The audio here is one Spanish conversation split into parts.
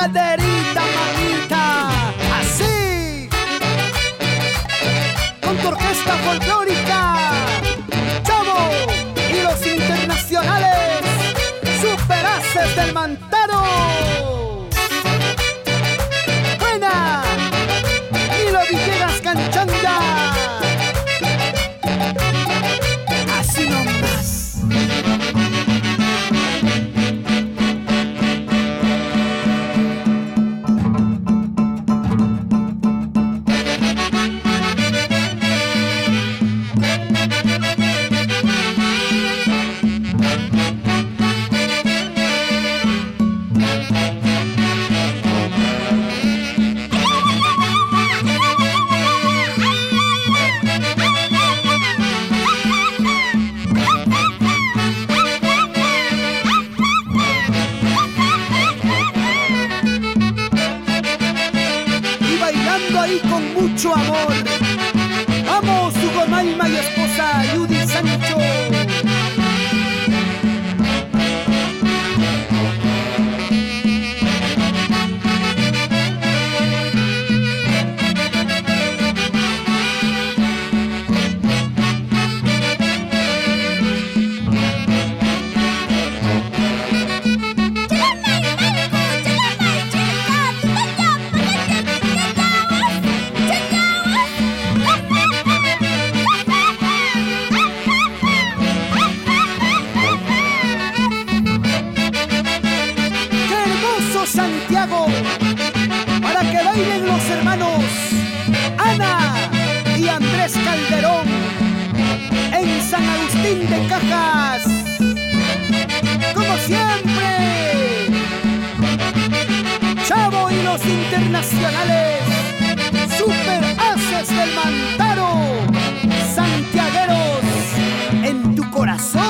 caderita, mamita, así, con tu orquesta folclórica, Chavo y los internacionales, superaces del Mantaro. Buena, Nilo Villegas Canchanda, así nomás. Ahí con mucho amor, vamos Hugo Malma y esposa Judy Sancho. Santiago, para que bailen los hermanos Ana y Andrés Calderón en San Agustín de Cajas, como siempre. Chavo y los internacionales, super haces del Mantaro, santiagueros en tu corazón.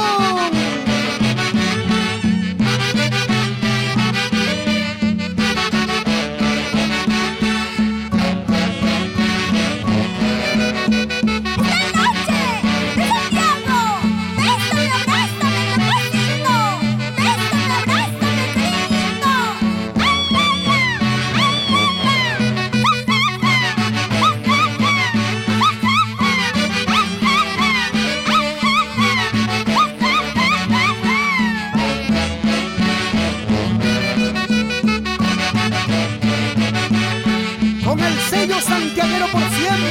Con el sello santiaguero por siempre.